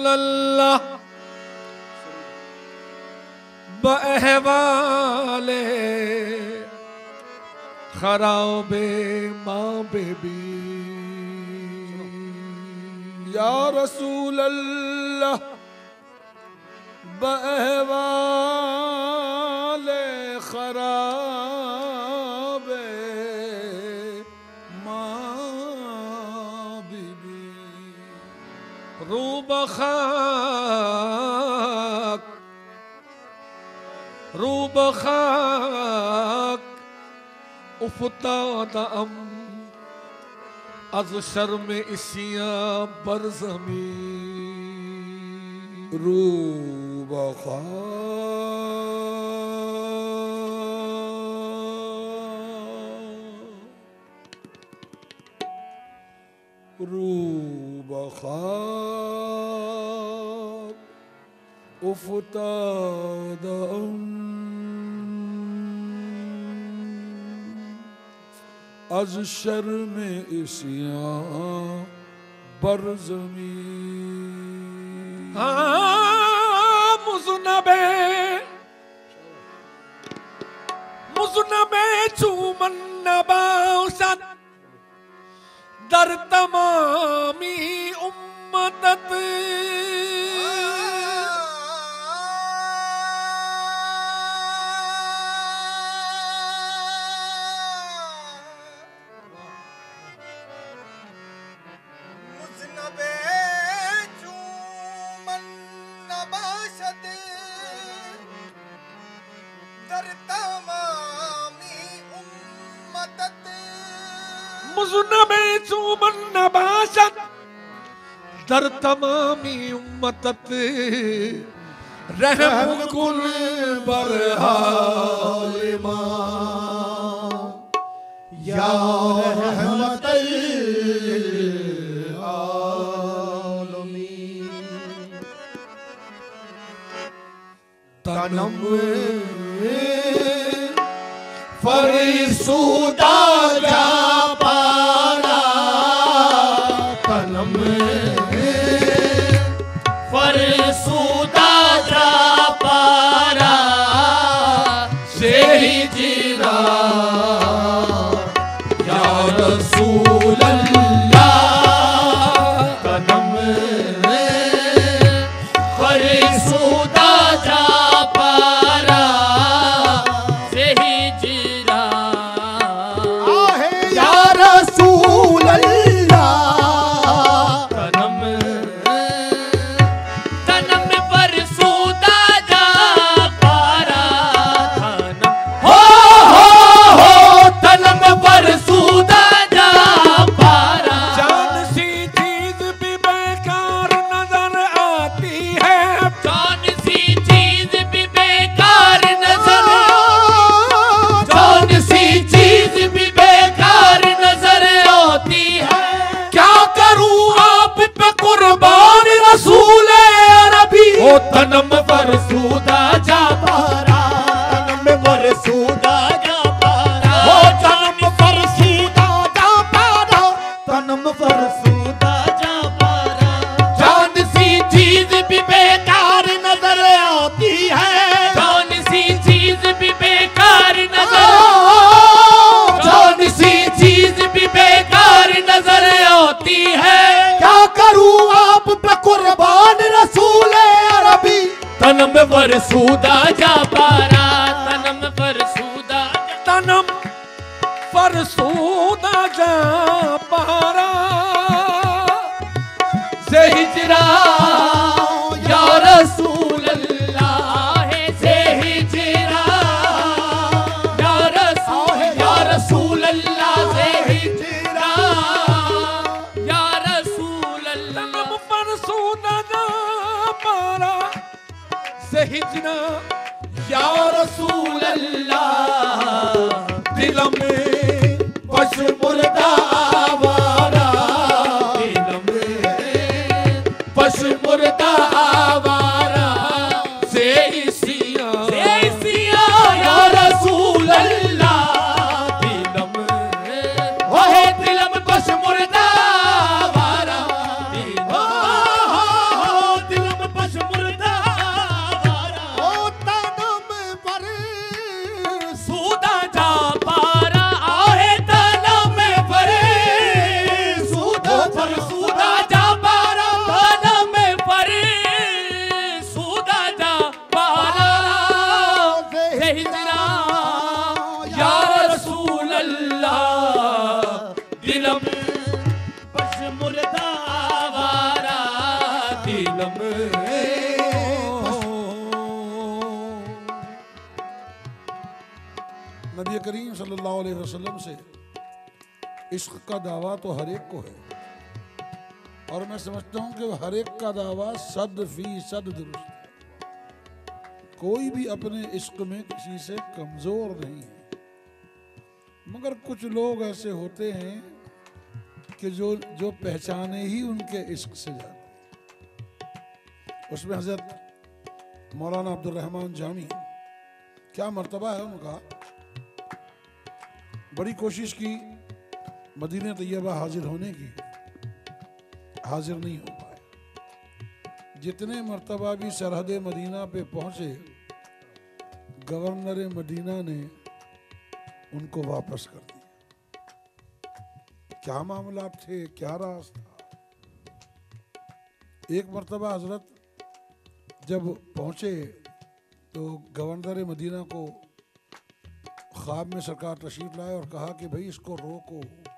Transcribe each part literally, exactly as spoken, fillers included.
रसूल अल्लाह बअहवाले खराबे माँ बेबी। या रसूल अल्लाह बअहवाले खराबे रूब खाक रूब खाक उफ्ताद अम अज शर्म इसियां बरज़मी। रूब खाक रूब खाक उफ्ताद अज शर्म इसियां बरज़मी। मुज़नबे मुज़नबे चूमन नबाशत दर तमामी उम्मतत। मुज़नबे चूमन नबाशत दर तमामी उम्मतत। मुज़नबे चूमन नबाशत दर तमामी उम्मतत। रहम कुल बरहालिमा या रहमतल आलमीन। तनम फरिसूदा जा पारा। तनम फरिसूदा जा पारा से ही जीरा। या रसूल अल्लाह कदम फरिसूदा जा पारा से ही जीरा। या रसूल अल्लाह कदम तनम फरिसूदा जा पारा। हो हो हो तनम फरिसूदा जा पारा। जान सी चीज भी बेकार नजर आती है। जान सी चीज भी बेकार नजर जान सी चीज भी बेकार नजर आती है। क्या करूं आप पे कुर्बान रसूल अरबी। ओ तनम फरिसूदा जा पारा। तनम फरिसूदा जा पारा। ओ तनम फरिसूदा जा पारा। तनम फरिसूदा जा पारा। जान सी चीज भी बेकार नजर आती है। जान सी चीज भी बेकार नजर जान सी चीज भी बेकार नजर आती है। क्या करूं आप पे कुर्बान रसूल अरबी। तनम फरिसूदा जा पारा। तनम फरिसूदा तनम फरसूदा जा पारा से हिजरा। या रसूल अल्लाह से हिजरा। या रसूल या रसूल अल्लाह से हिजरा। या रसूल अल्लाह तनम फरसूदा जा पारा से हिजना। या रसूल अल्लाह दिल में बस मुर्दा आवारा। दिल में बस मुर्दा आवारा से इसिया से इसिया। या रसूल अल्लाह दिल में ओहे दिल में बस मुर्दा आवारा। दिल सल्लल्लाहु अलैहि वसल्लम से इश्क का दावा तो हर एक को है, और मैं समझता हूं कि हर एक का दावा सद फीसद दुरुस्त है। कोई भी अपने इश्क में किसी से कमजोर नहीं है, मगर कुछ लोग ऐसे होते हैं कि जो जो पहचाने ही उनके इश्क से जाते। उसमें हजरत मौलाना अब्दुल रहमान जामी, क्या मर्तबा है उनका, बड़ी कोशिश की मदीने तैयबा हाजिर होने की, हाजिर नहीं हो पाए। जितने मर्तबा भी सरहद मदीना पे पहुंचे, गवर्नर मदीना ने उनको वापस कर दिया। क्या मामला थे, क्या राज था। एक मर्तबा हजरत जब पहुंचे तो गवर्नर मदीना को ख्वाब में सरकार तशरीफ लाए और कहा कि भाई इसको रोको,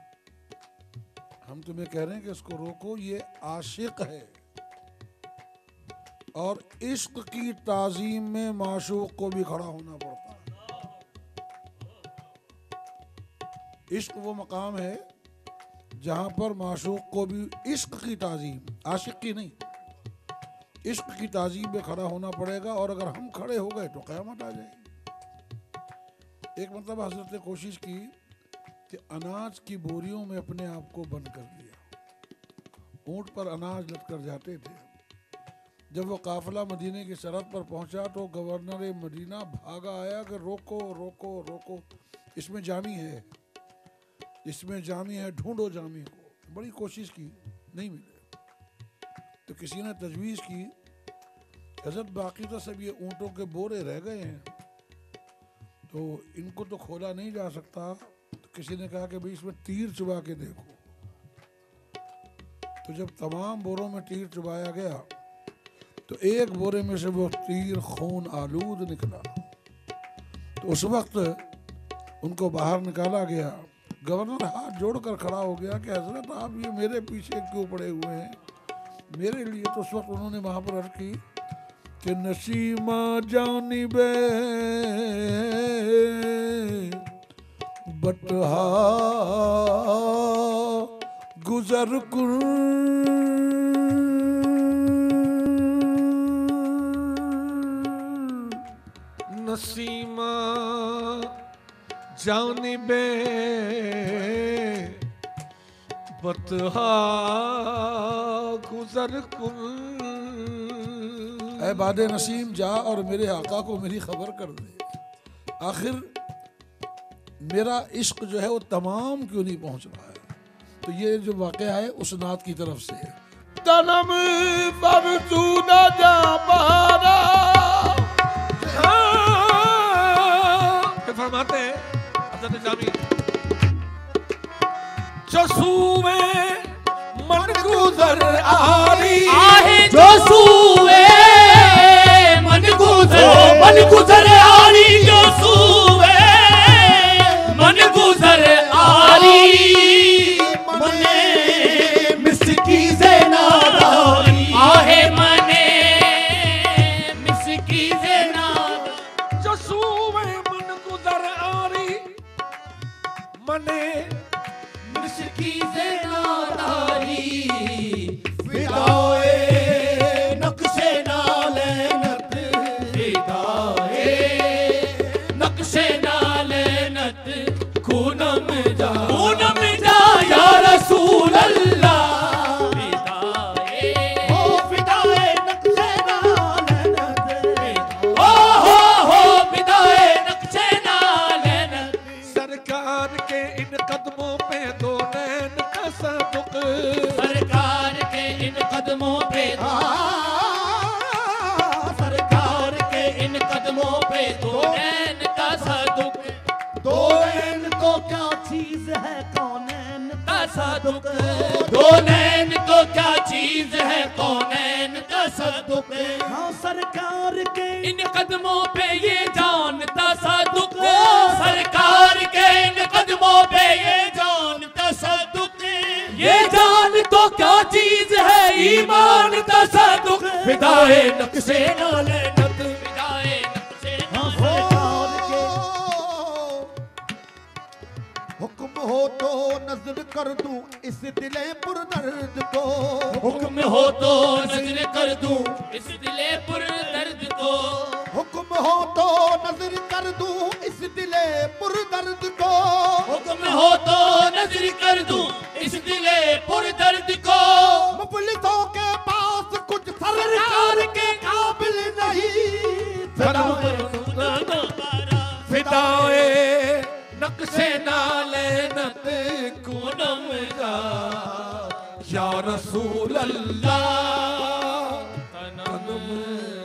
हम तुम्हें कह रहे हैं कि इसको रोको, ये आशिक है और इश्क की ताजीम में माशूक को भी खड़ा होना पड़ता है। इश्क वो मकाम है जहां पर माशूक को भी इश्क की ताजीम, आशिक की नहीं, इश्क की ताजीम में खड़ा होना पड़ेगा, और अगर हम खड़े हो गए तो क़यामत आ जाएगी। एक मतलब हजरत ने कोशिश की कि अनाज की बोरियों में अपने आप को बंद कर लिया। ऊंट पर अनाज लटकर जाते थे। जब वो काफिला मदीने की सरहद पर पहुंचा तो गवर्नर मदीना भागा आया कि रोको रोको रोको, इसमें जामी है, इसमें जामी है, ढूंढो जामी को। बड़ी कोशिश की, नहीं मिले। तो किसी ने तजवीज़ की, हजरत बाकी तो सब ये ऊँटों के बोरे रह गए हैं, तो इनको तो खोला नहीं जा सकता। तो किसी ने कहा कि भाई इसमें तीर चुबा के देखो। तो जब तमाम बोरों में तीर चुबाया गया तो एक बोरे में से वो तीर खून आलूद निकला। तो उस वक्त उनको बाहर निकाला गया। गवर्नर हाथ जोड़कर खड़ा हो गया कि हजरत आप ये मेरे पीछे क्यों पड़े हुए हैं, मेरे लिए। तो उस वक्त उन्होंने वहां पर अर्ज की कि नसीमा जानिबे बटहा गुजर कुर, नसीमा जानिबे बतहा गुजर कुल। ऐ बादे नसीम जा और मेरे आका को मेरी खबर कर दे, आखिर मेरा इश्क जो है वो तमाम क्यों नहीं पहुंच रहा है। तो ये जो वाक़या है उस नात की तरफ से है। तनम फरसूदा जा बहारा, फरमाते हैं हज़रत जामी, जसूवे मन गुजर आरी, आहे जसूवे मन गुजर, मन गुजर आरी, जसूवे मन गुजर आरी, मने मिसकी ज़ेनादारी, आहे मने मिसकी ज़ेनादारी, जसूवे मन गुजर आरी, मने मिसकी ज़ेनादारी, फिदाए नक्शे नालनत, फिदाए नक्शे नालनत, खूनम जा खूनम जा या रसूल अल्लाह, फिदाए हो फिदाए नक्शे नालनत, हो हो हो फिदाए नक्शे नालनत। सरकार के इन कदमों पे दो नैन का सदुक, सरकार के इन कदमों पे सरकार के इन कदमों पे दो नैन का सदुक, दो नैन को क्या चीज है कौनैन का सदुक, दो नैन को क्या चीज है कौनैन का सदुक। हाँ सरकार के इन कदमों पे ये जानता सदुक, सरकार के इन कदमों पे ये जानता सदुक, ये जान तो क्या चीज है ईमान तसद्दुक, फिदाए नक्शे नालनत, फिदाए नक्शे नालनत। नजर कर दूं इस दिले पुरदर्द को, हुक्म हो तो नजर कर दूं इस दिले पुरदर्द को, हुक्म हो तो नजर कर दूं इस दिले पुरदर्द को, हुक्म हो तो नजर कर दूं इस दिले पुरदर्द को। मुफलिसों के पास कुछ सरकार के काबिल नहीं, फिदाए नक्शे नालेनत कुनम का या रसूल अल्लाह तनम